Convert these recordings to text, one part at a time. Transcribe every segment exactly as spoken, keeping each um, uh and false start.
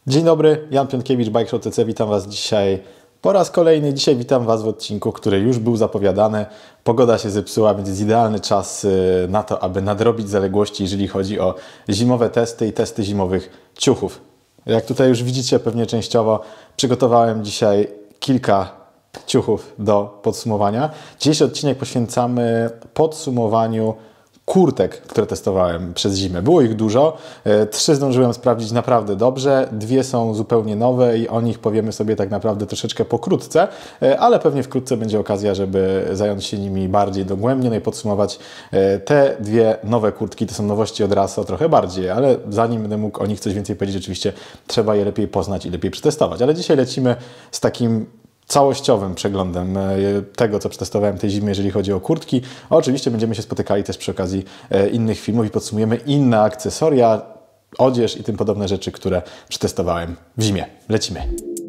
Dzień dobry, Jan Piątkiewicz, Bike Show T C. Witam Was dzisiaj po raz kolejny. Dzisiaj witam Was w odcinku, który już był zapowiadany. Pogoda się zepsuła, więc jest idealny czas na to, aby nadrobić zaległości, jeżeli chodzi o zimowe testy i testy zimowych ciuchów. Jak tutaj już widzicie pewnie częściowo, przygotowałem dzisiaj kilka ciuchów do podsumowania. Dzisiejszy odcinek poświęcamy podsumowaniu kurtek, które testowałem przez zimę. Było ich dużo. Trzy zdążyłem sprawdzić naprawdę dobrze. Dwie są zupełnie nowe i o nich powiemy sobie tak naprawdę troszeczkę pokrótce, ale pewnie wkrótce będzie okazja, żeby zająć się nimi bardziej dogłębnie, no i podsumować te dwie nowe kurtki. To są nowości od Raso trochę bardziej, ale zanim będę mógł o nich coś więcej powiedzieć, oczywiście trzeba je lepiej poznać i lepiej przetestować. Ale dzisiaj lecimy z takim całościowym przeglądem tego, co przetestowałem tej zimy, jeżeli chodzi o kurtki. A oczywiście będziemy się spotykali też przy okazji innych filmów i podsumujemy inne akcesoria, odzież i tym podobne rzeczy, które przetestowałem w zimie. Lecimy!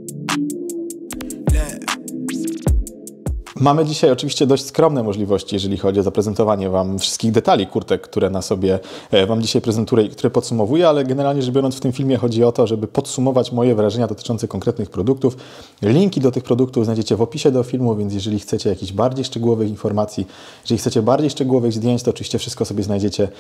Mamy dzisiaj oczywiście dość skromne możliwości, jeżeli chodzi o zaprezentowanie Wam wszystkich detali kurtek, które na sobie Wam dzisiaj prezentuję i które podsumowuję, ale generalnie rzecz biorąc w tym filmie chodzi o to, żeby podsumować moje wrażenia dotyczące konkretnych produktów. Linki do tych produktów znajdziecie w opisie do filmu, więc jeżeli chcecie jakichś bardziej szczegółowych informacji, jeżeli chcecie bardziej szczegółowych zdjęć, to oczywiście wszystko sobie znajdziecie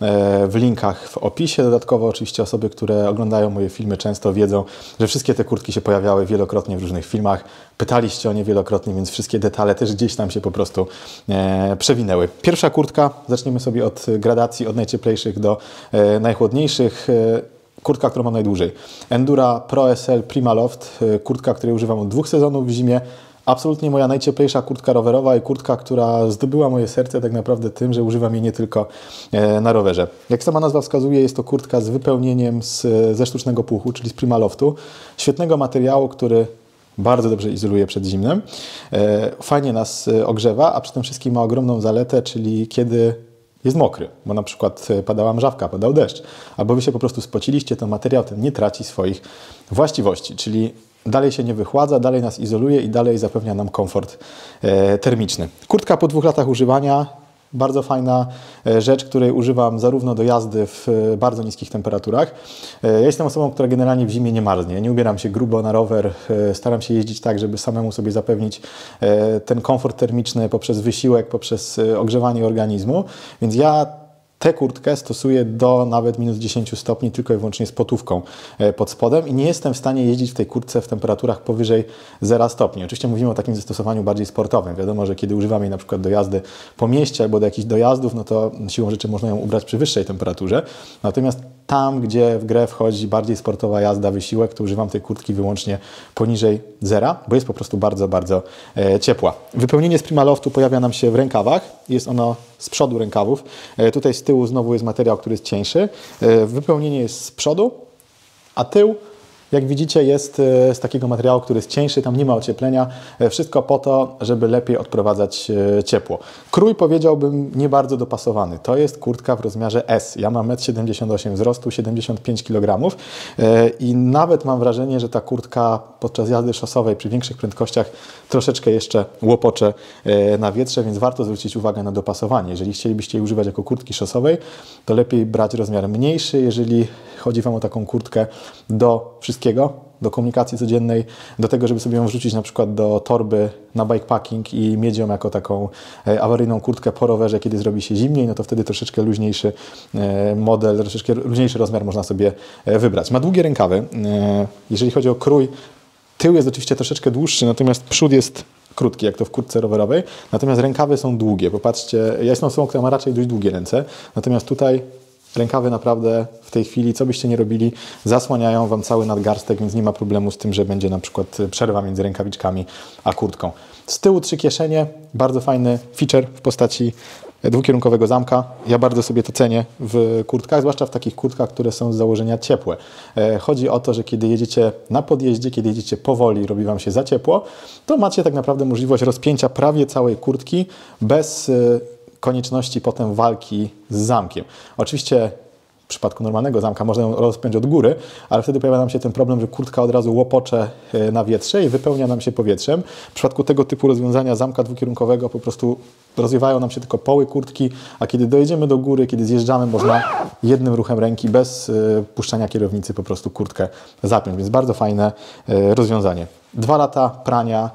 w linkach w opisie. Dodatkowo oczywiście osoby, które oglądają moje filmy często wiedzą, że wszystkie te kurtki się pojawiały wielokrotnie w różnych filmach. Pytaliście o nie wielokrotnie, więc wszystkie detale też gdzieś tam się po prostu e, przewinęły. Pierwsza kurtka, zaczniemy sobie od gradacji, od najcieplejszych do e, najchłodniejszych. E, kurtka, którą mam najdłużej. Endura Pro S L Primaloft, e, kurtka, której używam od dwóch sezonów w zimie. Absolutnie moja najcieplejsza kurtka rowerowa i kurtka, która zdobyła moje serce tak naprawdę tym, że używam jej nie tylko e, na rowerze. Jak sama nazwa wskazuje, jest to kurtka z wypełnieniem z, ze sztucznego puchu, czyli z Primaloftu. Świetnego materiału, który bardzo dobrze izoluje przed zimnem, fajnie nas ogrzewa, a przy tym wszystkim ma ogromną zaletę, czyli kiedy jest mokry, bo na przykład padała mrzawka, padał deszcz, albo Wy się po prostu spociliście, to materiał ten nie traci swoich właściwości, czyli dalej się nie wychładza, dalej nas izoluje i dalej zapewnia nam komfort termiczny. Kurtka po dwóch latach używania, bardzo fajna rzecz, której używam zarówno do jazdy w bardzo niskich temperaturach. Ja jestem osobą, która generalnie w zimie nie marznie. Nie ubieram się grubo na rower. Staram się jeździć tak, żeby samemu sobie zapewnić ten komfort termiczny poprzez wysiłek, poprzez ogrzewanie organizmu. Więc ja tę kurtkę stosuję do nawet minus dziesięć stopni, tylko i wyłącznie z potówką pod spodem i nie jestem w stanie jeździć w tej kurtce w temperaturach powyżej zera stopni. Oczywiście mówimy o takim zastosowaniu bardziej sportowym. Wiadomo, że kiedy używamy jej na przykład do jazdy po mieście albo do jakichś dojazdów, no to siłą rzeczy można ją ubrać przy wyższej temperaturze. Natomiast tam, gdzie w grę wchodzi bardziej sportowa jazda, wysiłek, to używam tej kurtki wyłącznie poniżej zera, bo jest po prostu bardzo, bardzo e, ciepła. Wypełnienie z Primaloftu pojawia nam się w rękawach. Jest ono z przodu rękawów. E, tutaj z tyłu znowu jest materiał, który jest cieńszy. E, wypełnienie jest z przodu, a tył, jak widzicie, jest z takiego materiału, który jest cieńszy, tam nie ma ocieplenia. Wszystko po to, żeby lepiej odprowadzać ciepło. Krój, powiedziałbym, nie bardzo dopasowany. To jest kurtka w rozmiarze S. Ja mam metr siedemdziesiąt osiem wzrostu, siedemdziesiąt pięć kilogramów i nawet mam wrażenie, że ta kurtka podczas jazdy szosowej przy większych prędkościach troszeczkę jeszcze łopocze na wietrze, więc warto zwrócić uwagę na dopasowanie. Jeżeli chcielibyście jej używać jako kurtki szosowej, to lepiej brać rozmiar mniejszy. Jeżeli chodzi Wam o taką kurtkę do wszystkiego, do komunikacji codziennej, do tego, żeby sobie ją wrzucić na przykład do torby na bikepacking i mieć ją jako taką awaryjną kurtkę po rowerze, kiedy zrobi się zimniej, no to wtedy troszeczkę luźniejszy model, troszeczkę luźniejszy rozmiar można sobie wybrać. Ma długie rękawy. Jeżeli chodzi o krój, tył jest oczywiście troszeczkę dłuższy, natomiast przód jest krótki, jak to w kurtce rowerowej, natomiast rękawy są długie. Popatrzcie, ja jestem osobą, która ma raczej dość długie ręce, natomiast tutaj rękawy naprawdę w tej chwili, co byście nie robili, zasłaniają Wam cały nadgarstek, więc nie ma problemu z tym, że będzie na przykład przerwa między rękawiczkami a kurtką. Z tyłu trzy kieszenie, bardzo fajny feature w postaci dwukierunkowego zamka. Ja bardzo sobie to cenię w kurtkach, zwłaszcza w takich kurtkach, które są z założenia ciepłe. Chodzi o to, że kiedy jedziecie na podjeździe, kiedy jedziecie powoli, robi Wam się za ciepło, to macie tak naprawdę możliwość rozpięcia prawie całej kurtki bez konieczności potem walki z zamkiem. Oczywiście w przypadku normalnego zamka można ją rozpiąć od góry, ale wtedy pojawia nam się ten problem, że kurtka od razu łopocze na wietrze i wypełnia nam się powietrzem. W przypadku tego typu rozwiązania zamka dwukierunkowego po prostu rozwiewają nam się tylko poły kurtki, a kiedy dojedziemy do góry, kiedy zjeżdżamy, można jednym ruchem ręki, bez y, puszczania kierownicy, po prostu kurtkę zapiąć. Więc bardzo fajne y, rozwiązanie. Dwa lata prania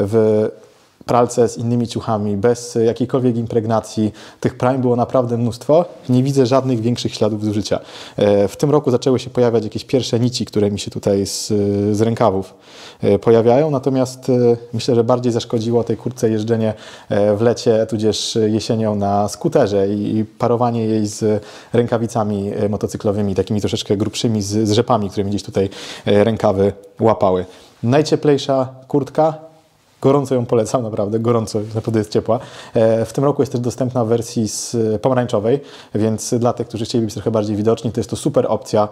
w pralce z innymi ciuchami, bez jakiejkolwiek impregnacji. Tych prań było naprawdę mnóstwo. Nie widzę żadnych większych śladów zużycia. W tym roku zaczęły się pojawiać jakieś pierwsze nici, które mi się tutaj z, z rękawów pojawiają, natomiast myślę, że bardziej zaszkodziło tej kurtce jeżdżenie w lecie, tudzież jesienią na skuterze i parowanie jej z rękawicami motocyklowymi, takimi troszeczkę grubszymi, z, z rzepami, które mi gdzieś tutaj rękawy łapały. Najcieplejsza kurtka. Gorąco ją polecam, naprawdę, gorąco, naprawdę jest ciepła. W tym roku jest też dostępna w wersji z pomarańczowej, więc dla tych, którzy chcieli być trochę bardziej widoczni, to jest to super opcja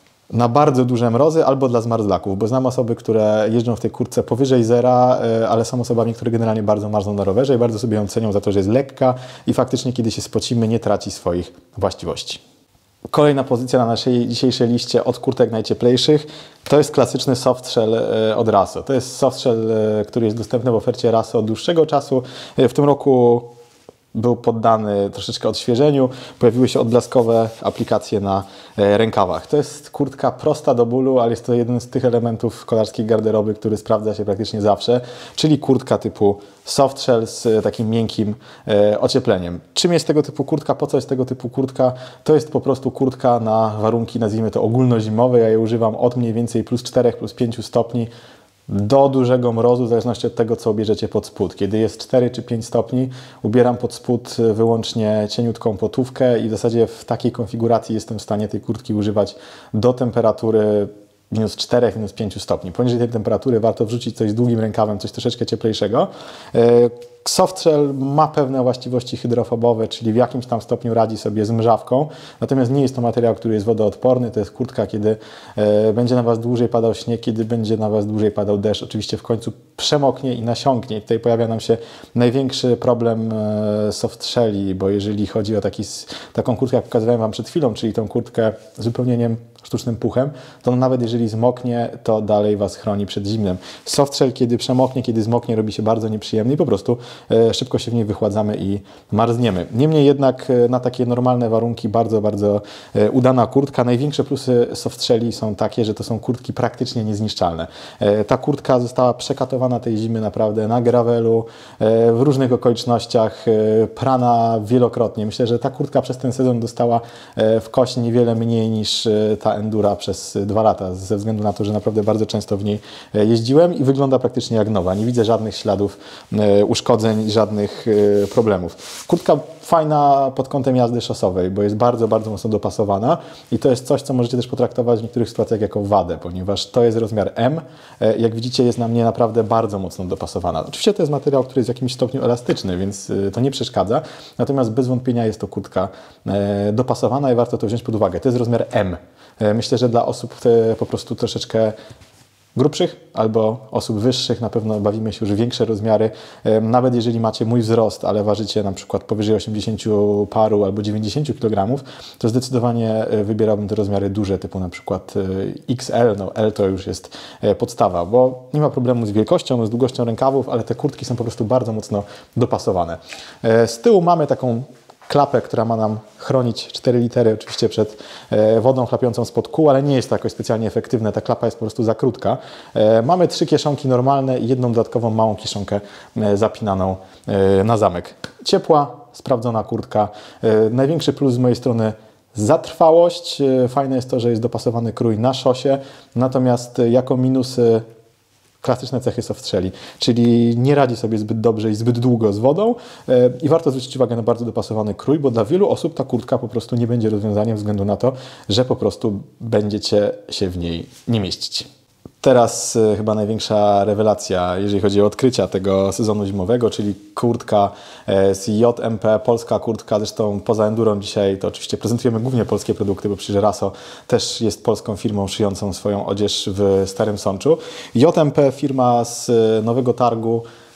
na bardzo duże mrozy albo dla zmarzlaków, bo znam osoby, które jeżdżą w tej kurtce powyżej zera, ale są osobami, które generalnie bardzo marzną na rowerze i bardzo sobie ją cenią za to, że jest lekka i faktycznie, kiedy się spocimy, nie traci swoich właściwości. Kolejna pozycja na naszej dzisiejszej liście od kurtek najcieplejszych to jest klasyczny softshell od Raso. To jest softshell, który jest dostępny w ofercie Raso od dłuższego czasu. W tym roku był poddany troszeczkę odświeżeniu. Pojawiły się odblaskowe aplikacje na rękawach. To jest kurtka prosta do bólu, ale jest to jeden z tych elementów kolarskiej garderoby, który sprawdza się praktycznie zawsze, czyli kurtka typu softshell z takim miękkim e, ociepleniem. Czym jest tego typu kurtka? Po co jest tego typu kurtka? To jest po prostu kurtka na warunki, nazwijmy to ogólnozimowe. Ja je używam od mniej więcej plus czterech, plus pięciu stopni do dużego mrozu, w zależności od tego, co ubierzecie pod spód. Kiedy jest cztery czy pięć stopni, ubieram pod spód wyłącznie cieniutką potówkę i w zasadzie w takiej konfiguracji jestem w stanie tej kurtki używać do temperatury minus czterech, minus pięciu stopni. Poniżej tej temperatury warto wrzucić coś z długim rękawem, coś troszeczkę cieplejszego. Softshell ma pewne właściwości hydrofobowe, czyli w jakimś tam stopniu radzi sobie z mrzawką, natomiast nie jest to materiał, który jest wodoodporny. To jest kurtka, kiedy e, będzie na Was dłużej padał śnieg, kiedy będzie na Was dłużej padał deszcz. Oczywiście w końcu przemoknie i nasiąknie. I tutaj pojawia nam się największy problem e, softshelli, bo jeżeli chodzi o taki, taką kurtkę, jak pokazywałem Wam przed chwilą, czyli tą kurtkę z wypełnieniem sztucznym puchem, to nawet jeżeli zmoknie, to dalej Was chroni przed zimnem. Softshell, kiedy przemoknie, kiedy zmoknie, robi się bardzo nieprzyjemny i po prostu e, szybko się w niej wychładzamy i marzniemy. Niemniej jednak e, na takie normalne warunki bardzo, bardzo e, udana kurtka. Największe plusy softshelli są takie, że to są kurtki praktycznie niezniszczalne. E, ta kurtka została przekatowana tej zimy naprawdę na gravelu, e, w różnych okolicznościach, e, prana wielokrotnie. Myślę, że ta kurtka przez ten sezon dostała e, w kość niewiele mniej niż e, ta Endura przez dwa lata, ze względu na to, że naprawdę bardzo często w niej jeździłem i wygląda praktycznie jak nowa. Nie widzę żadnych śladów uszkodzeń, żadnych problemów. Kurtka fajna pod kątem jazdy szosowej, bo jest bardzo, bardzo mocno dopasowana i to jest coś, co możecie też potraktować w niektórych sytuacjach jako wadę, ponieważ to jest rozmiar M. Jak widzicie, jest na mnie naprawdę bardzo mocno dopasowana. Oczywiście to jest materiał, który jest w jakimś stopniu elastyczny, więc to nie przeszkadza, natomiast bez wątpienia jest to kurtka dopasowana i warto to wziąć pod uwagę. To jest rozmiar M. Myślę, że dla osób po prostu troszeczkę grubszych albo osób wyższych na pewno bawimy się już większe rozmiary. Nawet jeżeli macie mój wzrost, ale ważycie na przykład powyżej osiemdziesięciu paru albo dziewięćdziesięciu kilogramów, to zdecydowanie wybierałbym te rozmiary duże, typu na przykład X L. No L to już jest podstawa, bo nie ma problemu z wielkością, z długością rękawów, ale te kurtki są po prostu bardzo mocno dopasowane. Z tyłu mamy taką klapę, która ma nam chronić cztery litery oczywiście przed e, wodą chlapiącą spod kół, ale nie jest to jakoś specjalnie efektywne. Ta klapa jest po prostu za krótka. E, mamy trzy kieszonki normalne i jedną dodatkową małą kieszonkę e, zapinaną e, na zamek. Ciepła, sprawdzona kurtka. E, największy plus z mojej strony zatrwałość. E, fajne jest to, że jest dopasowany krój na szosie, natomiast e, jako minusy klasyczne cechy softshelli, czyli nie radzi sobie zbyt dobrze i zbyt długo z wodą i warto zwrócić uwagę na bardzo dopasowany krój, bo dla wielu osób ta kurtka po prostu nie będzie rozwiązaniem ze względu na to, że po prostu będziecie się w niej nie mieścić. Teraz y, chyba największa rewelacja, jeżeli chodzi o odkrycia tego sezonu zimowego, czyli kurtka y, z J M P, polska kurtka, zresztą poza Endurą dzisiaj to oczywiście prezentujemy głównie polskie produkty, bo przecież Raso też jest polską firmą szyjącą swoją odzież w Starym Sączu. J M P, firma z Nowego Targu,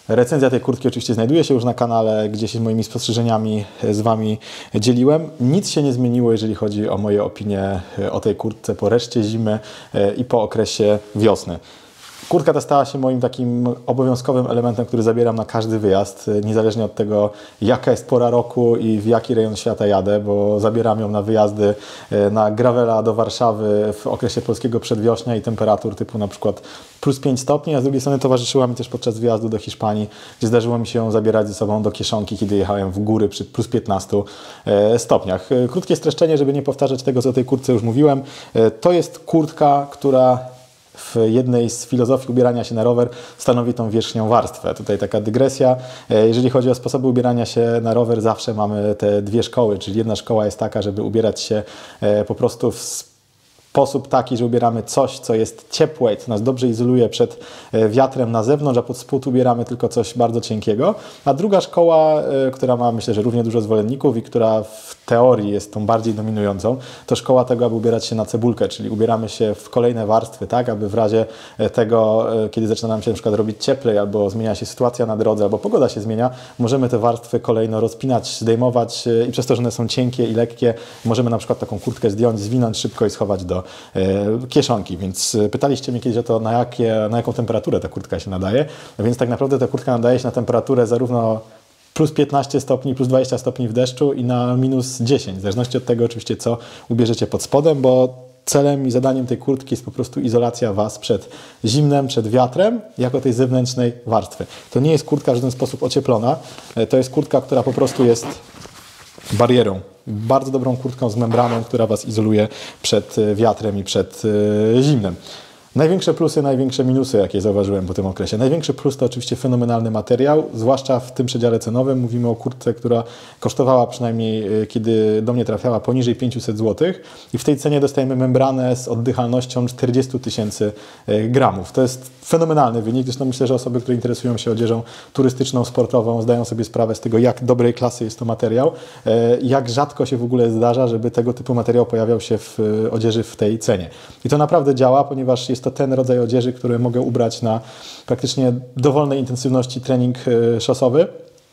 Recenzja tej kurtki oczywiście znajduje się już na kanale, gdzie się moimi spostrzeżeniami z Wami dzieliłem. Nic się nie zmieniło, jeżeli chodzi o moje opinie o tej kurtce po reszcie zimy i po okresie wiosny. Kurtka ta stała się moim takim obowiązkowym elementem, który zabieram na każdy wyjazd, niezależnie od tego, jaka jest pora roku i w jaki rejon świata jadę, bo zabieram ją na wyjazdy na gravela do Warszawy w okresie polskiego przedwiośnia i temperatur typu na przykład plus pięć stopni, a z drugiej strony towarzyszyła mi też podczas wyjazdu do Hiszpanii, gdzie zdarzyło mi się ją zabierać ze sobą do Kieszonki, kiedy jechałem w góry przy plus piętnastu stopniach. Krótkie streszczenie, żeby nie powtarzać tego, co o tej kurtce już mówiłem. To jest kurtka, która w jednej z filozofii ubierania się na rower stanowi tą wierzchnią warstwę. Tutaj taka dygresja. Jeżeli chodzi o sposoby ubierania się na rower, zawsze mamy te dwie szkoły, czyli jedna szkoła jest taka, żeby ubierać się po prostu w sposób taki, że ubieramy coś, co jest ciepłe i co nas dobrze izoluje przed wiatrem na zewnątrz, a pod spód ubieramy tylko coś bardzo cienkiego. A druga szkoła, która ma, myślę, że równie dużo zwolenników i która w teorii jest tą bardziej dominującą, to szkoła tego, aby ubierać się na cebulkę, czyli ubieramy się w kolejne warstwy, tak, aby w razie tego, kiedy zaczyna nam się na przykład robić cieplej, albo zmienia się sytuacja na drodze, albo pogoda się zmienia, możemy te warstwy kolejno rozpinać, zdejmować i przez to, że one są cienkie i lekkie, możemy na przykład taką kurtkę zdjąć, zwinąć szybko i schować do kieszonki, więc pytaliście mnie kiedyś o to, na, jakie, na jaką temperaturę ta kurtka się nadaje, więc tak naprawdę ta kurtka nadaje się na temperaturę zarówno plus piętnaście stopni, plus dwadzieścia stopni w deszczu i na minus dziesięć, w zależności od tego oczywiście, co ubierzecie pod spodem, bo celem i zadaniem tej kurtki jest po prostu izolacja Was przed zimnem, przed wiatrem, jako tej zewnętrznej warstwy. To nie jest kurtka w żaden sposób ocieplona, to jest kurtka, która po prostu jest barierą. Bardzo dobrą kurtką z membraną, która Was izoluje przed wiatrem i przed zimnem. Największe plusy, największe minusy, jakie zauważyłem po tym okresie. Największy plus to oczywiście fenomenalny materiał, zwłaszcza w tym przedziale cenowym. Mówimy o kurtce, która kosztowała przynajmniej, kiedy do mnie trafiała, poniżej pięćset złotych i w tej cenie dostajemy membranę z oddychalnością czterdzieści tysięcy gramów. To jest fenomenalny wynik, zresztą myślę, że osoby, które interesują się odzieżą turystyczną, sportową, zdają sobie sprawę z tego, jak dobrej klasy jest to materiał, jak rzadko się w ogóle zdarza, żeby tego typu materiał pojawiał się w odzieży w tej cenie. I to naprawdę działa, ponieważ jest to ten rodzaj odzieży, który mogę ubrać na praktycznie dowolnej intensywności trening szosowy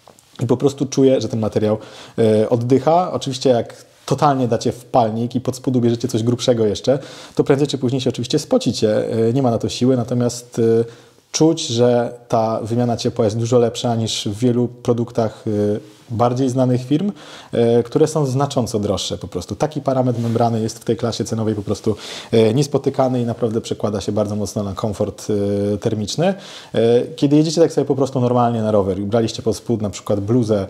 i po prostu czuję, że ten materiał oddycha. Oczywiście jak totalnie dacie w palnik i pod spód bierzecie coś grubszego jeszcze, to prędzej czy później się oczywiście spocicie. Nie ma na to siły, natomiast czuć, że ta wymiana ciepła jest dużo lepsza niż w wielu produktach bardziej znanych firm, które są znacząco droższe po prostu. Taki parametr membrany jest w tej klasie cenowej po prostu niespotykany i naprawdę przekłada się bardzo mocno na komfort termiczny. Kiedy jedziecie tak sobie po prostu normalnie na rower i ubraliście pod spód na przykład bluzę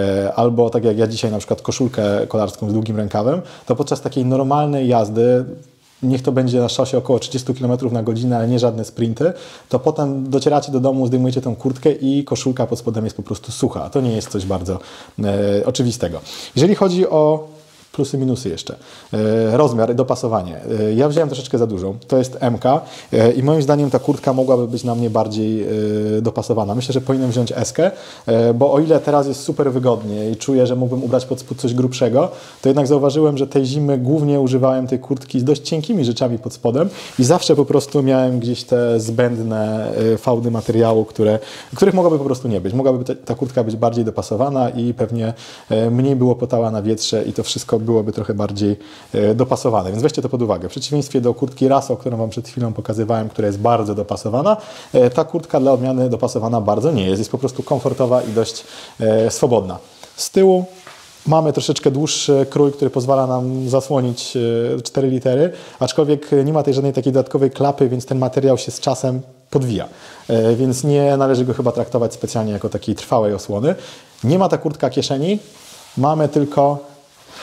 albo tak jak ja dzisiaj na przykład koszulkę kolarską z długim rękawem, to podczas takiej normalnej jazdy, niech to będzie na szosie około trzydzieści kilometrów na godzinę, ale nie żadne sprinty, to potem docieracie do domu, zdejmujecie tę kurtkę i koszulka pod spodem jest po prostu sucha. To nie jest coś bardzo e, oczywistego. Jeżeli chodzi o plusy, minusy jeszcze. E, rozmiar i dopasowanie. E, ja wziąłem troszeczkę za dużą. To jest M K e, i moim zdaniem ta kurtka mogłaby być na mnie bardziej e, dopasowana. Myślę, że powinienem wziąć S-kę, e, bo o ile teraz jest super wygodnie i czuję, że mógłbym ubrać pod spód coś grubszego, to jednak zauważyłem, że tej zimy głównie używałem tej kurtki z dość cienkimi rzeczami pod spodem i zawsze po prostu miałem gdzieś te zbędne e, fałdy materiału, które, których mogłaby po prostu nie być. Mogłaby ta, ta kurtka być bardziej dopasowana i pewnie e, mniej było potała na wietrze i to wszystko byłoby trochę bardziej e, dopasowane, więc weźcie to pod uwagę. W przeciwieństwie do kurtki Raso, którą Wam przed chwilą pokazywałem, która jest bardzo dopasowana, e, ta kurtka dla odmiany dopasowana bardzo nie jest. Jest po prostu komfortowa i dość e, swobodna. Z tyłu mamy troszeczkę dłuższy krój, który pozwala nam zasłonić e, cztery litery, aczkolwiek nie ma tej żadnej takiej dodatkowej klapy, więc ten materiał się z czasem podwija, e, więc nie należy go chyba traktować specjalnie jako takiej trwałej osłony. Nie ma ta kurtka kieszeni, mamy tylko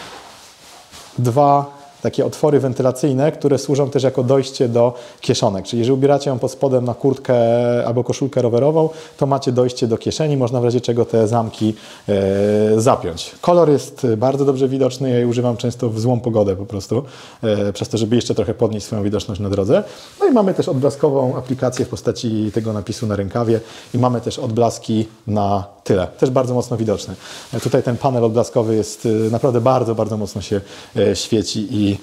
dwa takie otwory wentylacyjne, które służą też jako dojście do kieszonek. Czyli jeżeli ubieracie ją pod spodem na kurtkę albo koszulkę rowerową, to macie dojście do kieszeni, można w razie czego te zamki e, zapiąć. Kolor jest bardzo dobrze widoczny, ja jej używam często w złą pogodę po prostu, e, przez to, żeby jeszcze trochę podnieść swoją widoczność na drodze. No i mamy też odblaskową aplikację w postaci tego napisu na rękawie i mamy też odblaski na tyle. Też bardzo mocno widoczny. E, tutaj ten panel odblaskowy jest e, naprawdę bardzo, bardzo mocno się e, świeci i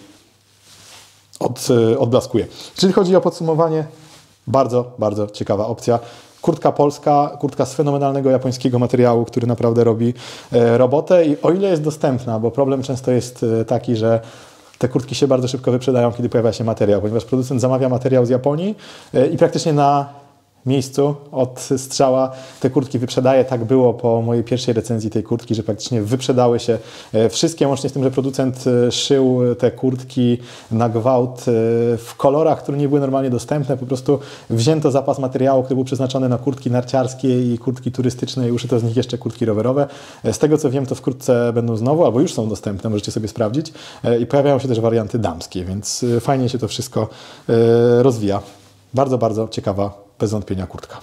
Od, odblaskuje. Jeżeli chodzi o podsumowanie, bardzo, bardzo ciekawa opcja. Kurtka polska, kurtka z fenomenalnego japońskiego materiału, który naprawdę robi e, robotę i o ile jest dostępna, bo problem często jest e, taki, że te kurtki się bardzo szybko wyprzedają, kiedy pojawia się materiał, ponieważ producent zamawia materiał z Japonii e, i praktycznie na miejscu od strzała te kurtki wyprzedaje. Tak było po mojej pierwszej recenzji tej kurtki, że praktycznie wyprzedały się wszystkie, łącznie z tym, że producent szył te kurtki na gwałt w kolorach, które nie były normalnie dostępne. Po prostu wzięto zapas materiału, który był przeznaczony na kurtki narciarskie i kurtki turystyczne i uszyto z nich jeszcze kurtki rowerowe. Z tego co wiem, to wkrótce będą znowu, albo już są dostępne, możecie sobie sprawdzić. I pojawiają się też warianty damskie, więc fajnie się to wszystko rozwija. Bardzo, bardzo ciekawa bez wątpienia kurtka.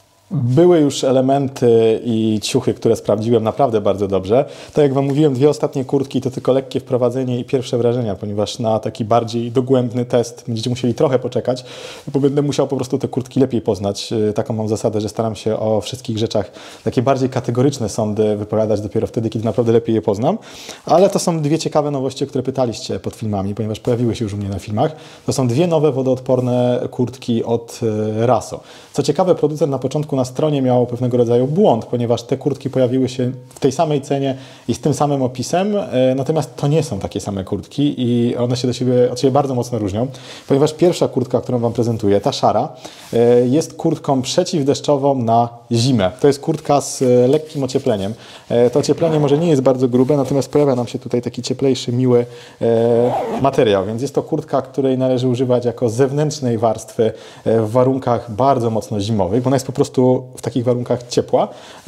Były już elementy i ciuchy, które sprawdziłem naprawdę bardzo dobrze. Tak jak Wam mówiłem, dwie ostatnie kurtki to tylko lekkie wprowadzenie i pierwsze wrażenia, ponieważ na taki bardziej dogłębny test będziecie musieli trochę poczekać, bo będę musiał po prostu te kurtki lepiej poznać. Taką mam zasadę, że staram się o wszystkich rzeczach takie bardziej kategoryczne sądy wypowiadać dopiero wtedy, kiedy naprawdę lepiej je poznam. Ale to są dwie ciekawe nowości, o które pytaliście pod filmami, ponieważ pojawiły się już u mnie na filmach. To są dwie nowe wodoodporne kurtki od Raso. Co ciekawe, producent na początku na stronie miał pewnego rodzaju błąd, ponieważ te kurtki pojawiły się w tej samej cenie i z tym samym opisem, natomiast to nie są takie same kurtki i one się do siebie, od siebie bardzo mocno różnią, ponieważ pierwsza kurtka, którą Wam prezentuję, ta szara, jest kurtką przeciwdeszczową na zimę. To jest kurtka z lekkim ociepleniem. To ocieplenie może nie jest bardzo grube, natomiast pojawia nam się tutaj taki cieplejszy, miły materiał, więc jest to kurtka, której należy używać jako zewnętrznej warstwy w warunkach bardzo mocno zimowych, bo ona jest po prostu w takich warunkach ciepła,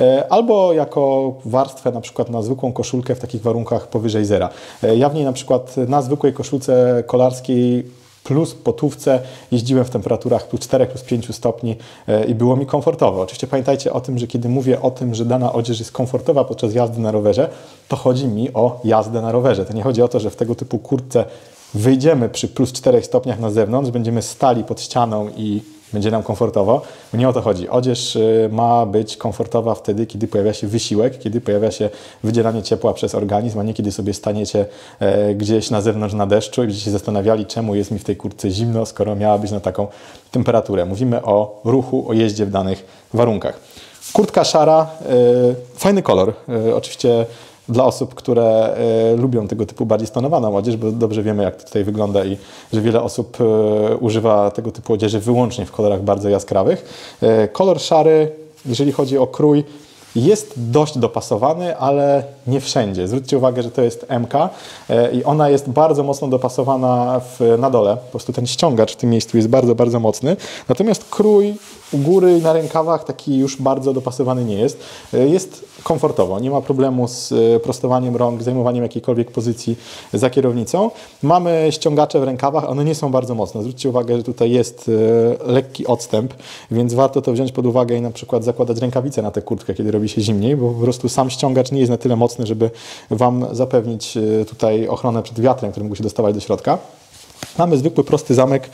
albo jako warstwę na przykład na zwykłą koszulkę w takich warunkach powyżej zera. Ja w niej na przykład na zwykłej koszulce kolarskiej plus potówce jeździłem w temperaturach plus cztery, plus pięć stopni i było mi komfortowo. Oczywiście pamiętajcie o tym, że kiedy mówię o tym, że dana odzież jest komfortowa podczas jazdy na rowerze, to chodzi mi o jazdę na rowerze. To nie chodzi o to, że w tego typu kurtce wyjdziemy przy plus czterech stopniach na zewnątrz, będziemy stali pod ścianą i będzie nam komfortowo. Nie o to chodzi. Odzież ma być komfortowa wtedy, kiedy pojawia się wysiłek, kiedy pojawia się wydzielanie ciepła przez organizm, a nie kiedy sobie staniecie gdzieś na zewnątrz na deszczu i będziecie się zastanawiali, czemu jest mi w tej kurtce zimno, skoro miała być na taką temperaturę. Mówimy o ruchu, o jeździe w danych warunkach. Kurtka szara, fajny kolor. Oczywiście dla osób, które y, lubią tego typu bardziej stonowaną odzież, bo dobrze wiemy, jak to tutaj wygląda i że wiele osób y, używa tego typu odzieży wyłącznie w kolorach bardzo jaskrawych. Y, kolor szary, jeżeli chodzi o krój, jest dość dopasowany, ale nie wszędzie. Zwróćcie uwagę, że to jest M K i ona jest bardzo mocno dopasowana w, na dole. Po prostu ten ściągacz w tym miejscu jest bardzo, bardzo mocny. Natomiast krój u góry i na rękawach taki już bardzo dopasowany nie jest. Jest komfortowo, nie ma problemu z prostowaniem rąk, zajmowaniem jakiejkolwiek pozycji za kierownicą. Mamy ściągacze w rękawach, one nie są bardzo mocne. Zwróćcie uwagę, że tutaj jest lekki odstęp, więc warto to wziąć pod uwagę i na przykład zakładać rękawice na tę kurtkę, kiedy robi się zimniej, bo po prostu sam ściągacz nie jest na tyle mocny, żeby Wam zapewnić tutaj ochronę przed wiatrem, który mógł się dostawać do środka. Mamy zwykły, prosty zamek.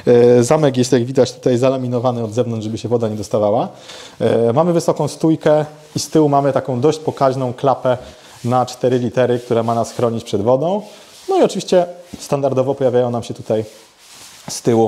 Zamek jest, jak widać, tutaj zalaminowany od zewnątrz, żeby się woda nie dostawała. Mamy wysoką stójkę i z tyłu mamy taką dość pokaźną klapę na cztery litery, która ma nas chronić przed wodą. No i oczywiście standardowo pojawiają nam się tutaj z tyłu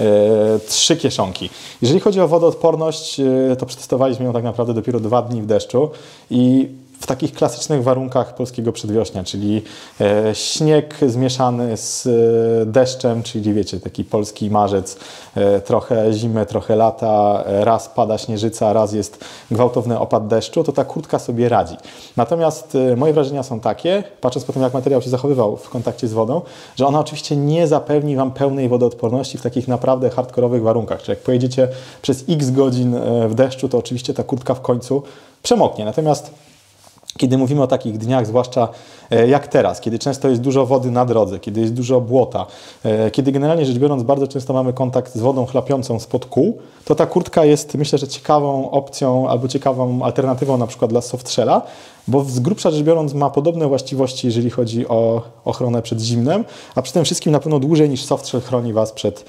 trzy kieszonki. Jeżeli chodzi o wodoodporność, to przetestowaliśmy ją tak naprawdę dopiero dwa dni w deszczu i w takich klasycznych warunkach polskiego przedwiośnia, czyli e, śnieg zmieszany z e, deszczem, czyli wiecie, taki polski marzec, e, trochę zimę, trochę lata, e, raz pada śnieżyca, raz jest gwałtowny opad deszczu, to ta kurtka sobie radzi. Natomiast e, moje wrażenia są takie, patrząc po tym, jak materiał się zachowywał w kontakcie z wodą, że ona oczywiście nie zapewni Wam pełnej wodoodporności w takich naprawdę hardkorowych warunkach. Czyli jak pojedziecie przez x godzin e, w deszczu, to oczywiście ta kurtka w końcu przemoknie. Natomiast kiedy mówimy o takich dniach, zwłaszcza jak teraz, kiedy często jest dużo wody na drodze, kiedy jest dużo błota, kiedy generalnie rzecz biorąc bardzo często mamy kontakt z wodą chlapiącą spod kół, to ta kurtka jest, myślę, że ciekawą opcją albo ciekawą alternatywą na przykład dla softshella, bo z grubsza rzecz biorąc ma podobne właściwości, jeżeli chodzi o ochronę przed zimnem, a przy tym wszystkim na pewno dłużej niż softshell chroni Was przed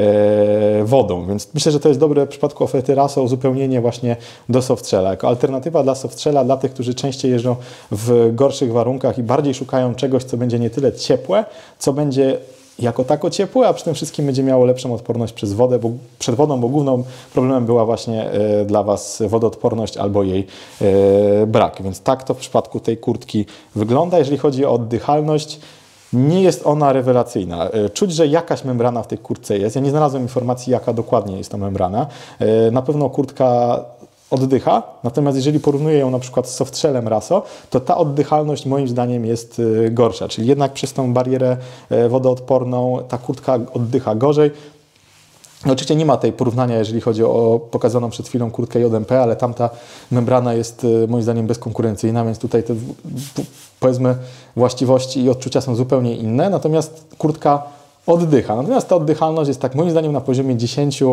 e, wodą. Więc myślę, że to jest dobre w przypadku oferty Raso uzupełnienie właśnie do softshella. Jako alternatywa dla softshella, dla tych, którzy częściej jeżdżą w gorszych warunkach i bardziej szukają czegoś, co będzie nie tyle ciepłe, co będzie jako tako ciepłe, a przy tym wszystkim będzie miało lepszą odporność przez wodę, bo, przed wodą, bo główną problemem była właśnie e, dla Was wodoodporność albo jej e, brak. Więc tak to w przypadku tej kurtki wygląda. Jeżeli chodzi o oddychalność, nie jest ona rewelacyjna. Czuć, że jakaś membrana w tej kurtce jest. Ja nie znalazłem informacji, jaka dokładnie jest ta membrana. Na pewno kurtka oddycha, natomiast jeżeli porównuję ją na przykład z softshellem Raso, to ta oddychalność moim zdaniem jest gorsza. Czyli jednak przez tą barierę wodoodporną ta kurtka oddycha gorzej. Oczywiście nie ma tej porównania, jeżeli chodzi o pokazaną przed chwilą kurtkę J M P, ale tamta membrana jest moim zdaniem bezkonkurencyjna, więc tutaj te powiedzmy właściwości i odczucia są zupełnie inne, natomiast kurtka oddycha. Natomiast ta oddychalność jest tak moim zdaniem na poziomie dziesięć,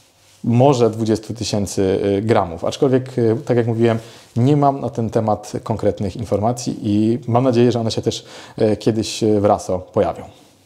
może dwadzieścia tysięcy gramów. Aczkolwiek, tak jak mówiłem, nie mam na ten temat konkretnych informacji i mam nadzieję, że one się też kiedyś w Raso pojawią.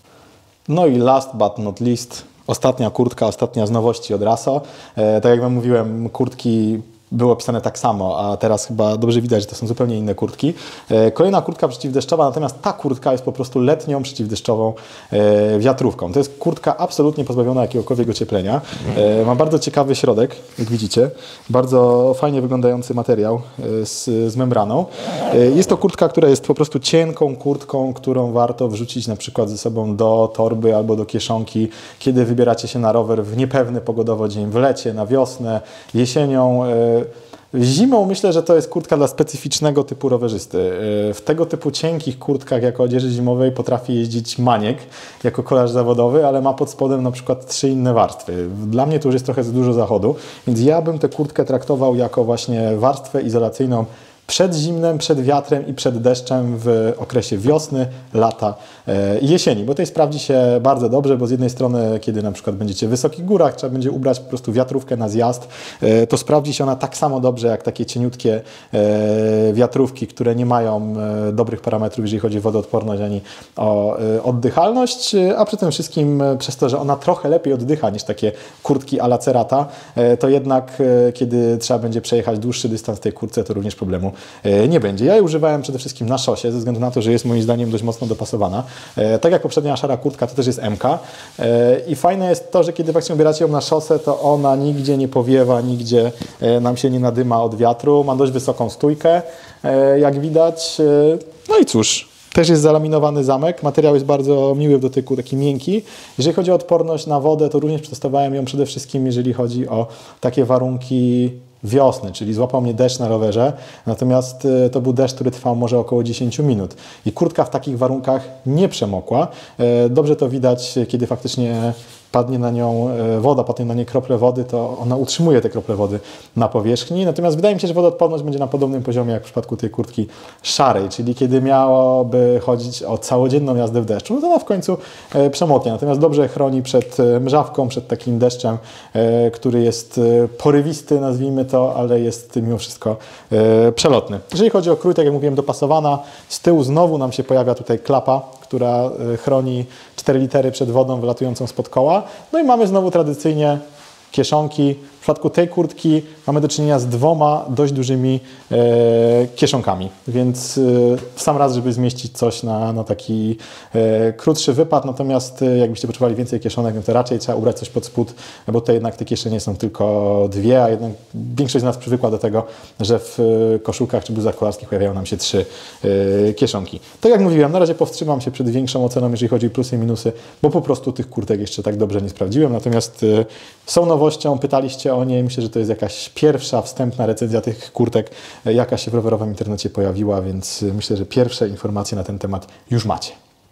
No i last but not least, ostatnia kurtka, ostatnia z nowości od Raso. E, tak jak Wam mówiłem, kurtki były opisane tak samo, a teraz chyba dobrze widać, że to są zupełnie inne kurtki. E, kolejna kurtka przeciwdeszczowa, natomiast ta kurtka jest po prostu letnią przeciwdeszczową e, wiatrówką. To jest kurtka absolutnie pozbawiona jakiegokolwiek ocieplenia. E, ma bardzo ciekawy środek, jak widzicie. Bardzo fajnie wyglądający materiał e, z, z membraną. E, jest to kurtka, która jest po prostu cienką kurtką, którą warto wrzucić na przykład ze sobą do torby albo do kieszonki, kiedy wybieracie się na rower w niepewny pogodowo dzień, w lecie, na wiosnę, jesienią. E, Zimą myślę, że to jest kurtka dla specyficznego typu rowerzysty. W tego typu cienkich kurtkach jako odzieży zimowej potrafi jeździć Maniek jako kolarz zawodowy, ale ma pod spodem na przykład trzy inne warstwy. Dla mnie to już jest trochę za dużo zachodu, więc ja bym tę kurtkę traktował jako właśnie warstwę izolacyjną przed zimnem, przed wiatrem i przed deszczem w okresie wiosny, lata i jesieni, bo tutaj sprawdzi się bardzo dobrze, bo z jednej strony, kiedy na przykład będziecie w wysokich górach, trzeba będzie ubrać po prostu wiatrówkę na zjazd, to sprawdzi się ona tak samo dobrze jak takie cieniutkie wiatrówki, które nie mają dobrych parametrów, jeżeli chodzi o wodoodporność ani o oddychalność, a przy tym wszystkim przez to, że ona trochę lepiej oddycha niż takie kurtki a la Cerata, to jednak kiedy trzeba będzie przejechać dłuższy dystans w tej kurtce, to również problemu nie będzie. Ja jej używałem przede wszystkim na szosie, ze względu na to, że jest moim zdaniem dość mocno dopasowana. Tak jak poprzednia szara kurtka, to też jest M K. I fajne jest to, że kiedy właśnie ubieracie ją na szosę, to ona nigdzie nie powiewa, nigdzie nam się nie nadyma od wiatru. Ma dość wysoką stójkę, jak widać. No i cóż, też jest zalaminowany zamek. Materiał jest bardzo miły w dotyku, taki miękki. Jeżeli chodzi o odporność na wodę, to również przetestowałem ją przede wszystkim, jeżeli chodzi o takie warunki wiosny, czyli złapał mnie deszcz na rowerze, natomiast to był deszcz, który trwał może około dziesięć minut. I kurtka w takich warunkach nie przemokła. Dobrze to widać, kiedy faktycznie padnie na nią woda, padnie na nie krople wody, to ona utrzymuje te krople wody na powierzchni. Natomiast wydaje mi się, że wodoodporność będzie na podobnym poziomie jak w przypadku tej kurtki szarej, czyli kiedy miałoby chodzić o całodzienną jazdę w deszczu, no to ona w końcu przemoknie. Natomiast dobrze chroni przed mrzawką, przed takim deszczem, który jest porywisty, nazwijmy to, ale jest mimo wszystko przelotny. Jeżeli chodzi o krój, tak jak mówiłem, dopasowana. Z tyłu znowu nam się pojawia tutaj klapa, która chroni cztery litery przed wodą wylatującą spod koła. No i mamy znowu tradycyjnie kieszonki. W przypadku tej kurtki mamy do czynienia z dwoma dość dużymi e, kieszonkami, więc e, w sam raz, żeby zmieścić coś na, na taki e, krótszy wypad, natomiast e, jakbyście potrzebowali więcej kieszonek, no to raczej trzeba ubrać coś pod spód, bo tutaj jednak te kieszenie są tylko dwie, a jednak większość z nas przywykła do tego, że w e, koszulkach czy bluzach kolarskich pojawiają nam się trzy e, kieszonki. Tak jak mówiłem, na razie powstrzymam się przed większą oceną, jeżeli chodzi o plusy i minusy, bo po prostu tych kurtek jeszcze tak dobrze nie sprawdziłem, natomiast e, są nowością, pytaliście o niej. Myślę, że to jest jakaś pierwsza, wstępna recenzja tych kurtek, jaka się w rowerowym internecie pojawiła, więc myślę, że pierwsze informacje na ten temat już macie.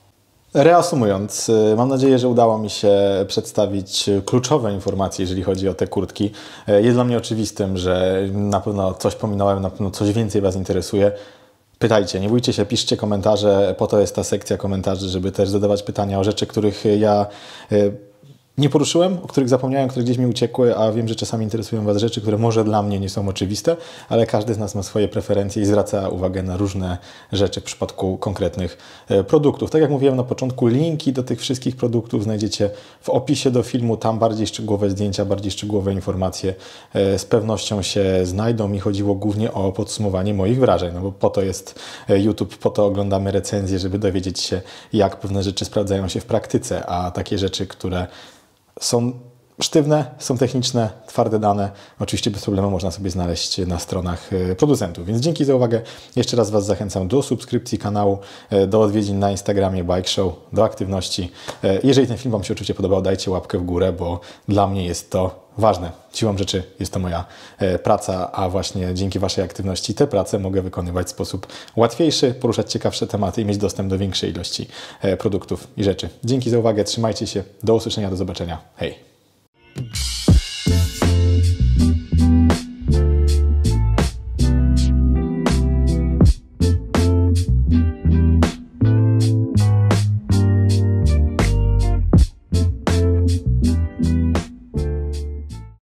Reasumując, mam nadzieję, że udało mi się przedstawić kluczowe informacje, jeżeli chodzi o te kurtki. Jest dla mnie oczywistym, że na pewno coś pominąłem, na pewno coś więcej Was interesuje. Pytajcie, nie bójcie się, piszcie komentarze, po to jest ta sekcja komentarzy, żeby też zadawać pytania o rzeczy, których ja nie poruszyłem, o których zapomniałem, które gdzieś mi uciekły, a wiem, że czasami interesują Was rzeczy, które może dla mnie nie są oczywiste, ale każdy z nas ma swoje preferencje i zwraca uwagę na różne rzeczy w przypadku konkretnych produktów. Tak jak mówiłem na początku, linki do tych wszystkich produktów znajdziecie w opisie do filmu, tam bardziej szczegółowe zdjęcia, bardziej szczegółowe informacje z pewnością się znajdą. Mi chodziło głównie o podsumowanie moich wrażeń, no bo po to jest YouTube, po to oglądamy recenzje, żeby dowiedzieć się, jak pewne rzeczy sprawdzają się w praktyce, a takie rzeczy, które są sztywne, są techniczne, twarde dane. Oczywiście bez problemu można sobie znaleźć na stronach producentów. Więc dzięki za uwagę. Jeszcze raz Was zachęcam do subskrypcji kanału, do odwiedzin na Instagramie Bike Show, do aktywności. Jeżeli ten film Wam się oczywiście podobał, dajcie łapkę w górę, bo dla mnie jest to ważne. Siłą rzeczy jest to moja praca, a właśnie dzięki Waszej aktywności tę pracę mogę wykonywać w sposób łatwiejszy, poruszać ciekawsze tematy i mieć dostęp do większej ilości produktów i rzeczy. Dzięki za uwagę, trzymajcie się, do usłyszenia, do zobaczenia. Hej!